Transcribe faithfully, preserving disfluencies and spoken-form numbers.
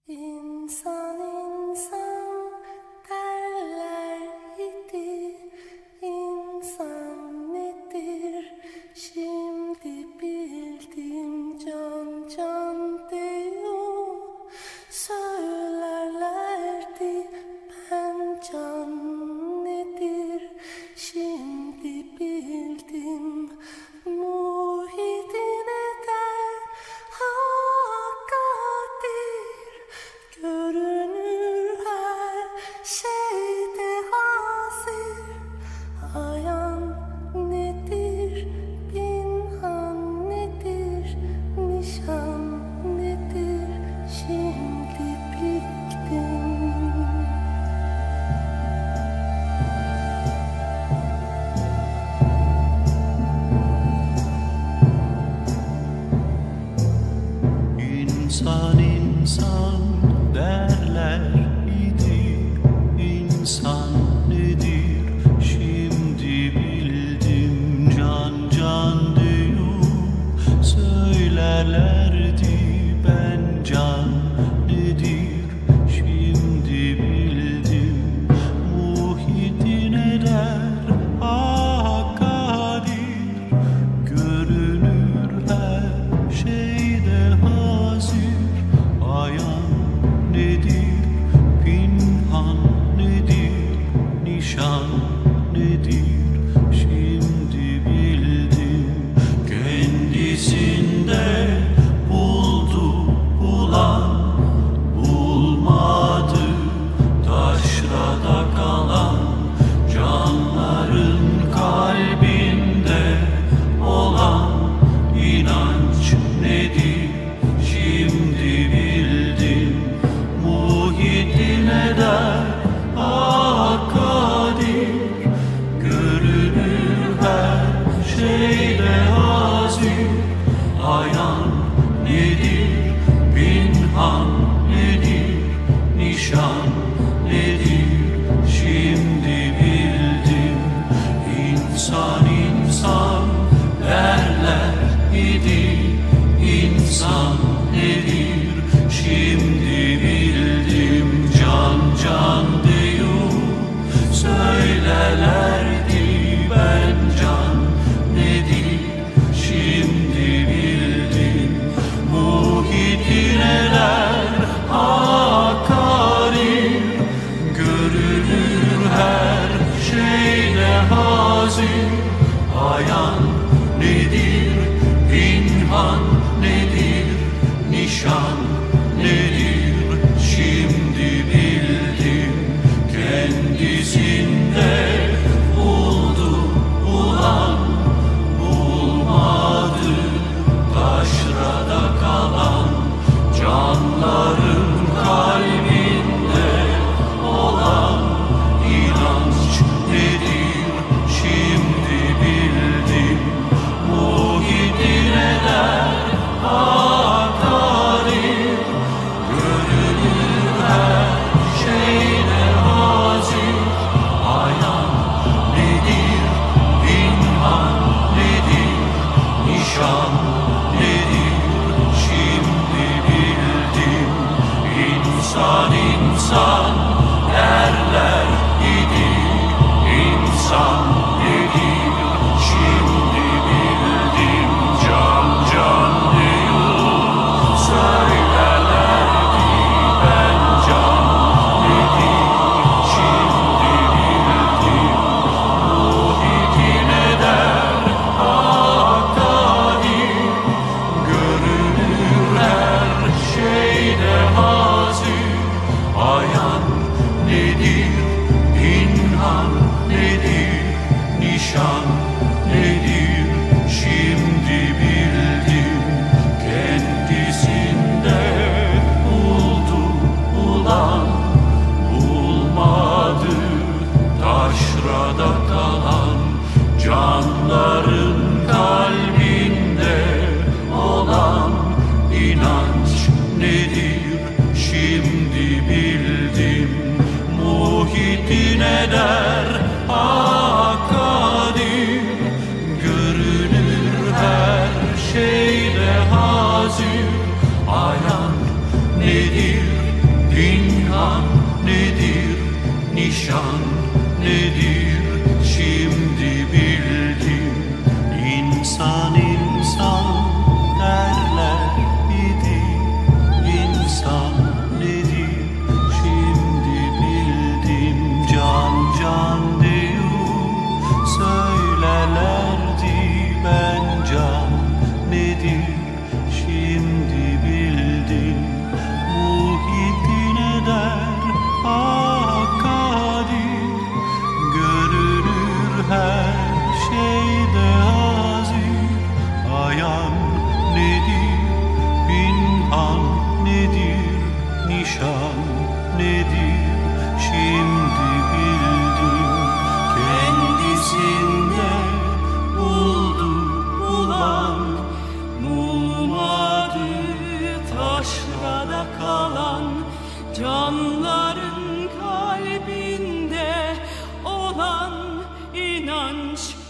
İnsan insan derler idi, insan nedir? Şimdi bildim, can can diyor. Söylerlerdi ben can nedir? Şimdi bildim. Muhyiddin eder hakkadir, görünür her şeyde hazır. Ayan nedir, pinhan nedir, nişan nedir? Şimdi bildim. İnsan insan derler idi, insan nedir? Şimdi bildim, can can diyor. Söylerlerdi ben can nedir? Şimdi bildim. Muhyiddin eder hakkadir, görünür her şeyde hazır. Ayan nedir, pinhan nedir, nişan nedir? Şimdi bildim. Kendisinde buldu bulan, bulmadı taşrada kalan. Canların kalbinde olan inanç nedir? Şimdi bildim. Muhyiddin eder hakkadir, görünür her şeyde hazır. Ayan nedir, pinhan nedir, nişan nedir? Şimdi bildim. İnsan insan derler idi, insan nedir? Şimdi bildim. Can can diyor. Söylerlerdi ben can nedir? Şimdi bildim. Muhyiddin eder hakkadir, görünür her şeyde hazır. Ayan nedir, pinhan nedir, nişan nedir? Şimdi bildim. Kendisinde buldu bulan, bulmadı taşrada kalan. Canların kalbinde olan inanç nedir? Şimdi bildim. Muhyiddin eder hakkadir, görünür her şeyde hazır. Ayan nedir, pinhan nedir, nişan nedir? Şimdi bildim. İnsan insan derler idi, insan nedir? Şimdi bildim. Can can diyor. Söylerlerdi ben can nedir? Şimdi bildim. Muhyiddin eder hakkadir, görünür her şeyde hazır. Ayan nedir, pinhan nedir, nişan nedir? Şimdi bildim. Kendisinde buldu bulan, bulmadı taşrada kalan. Canların kalbinde olan inanç nedir? Şimdi bildim. Muhyiddin eder hakkadir, görünür her şeyde hazır. Ayan nedir? nişan nedir şimdi bildim. İnsan insan derler idi, insan nedir şimdi bildim. Can can diyor söylerlerdi, ben can nedir şimdi bildim. Muhyiddin eder ah kadir, görünür her şeyde hazır. Ayan nedir, pinhan nedir, nişan nedir şimdi bildim. Kendisinde buldu bulan, bulmadı taşrada kalan. Canların kalbinde olan inanç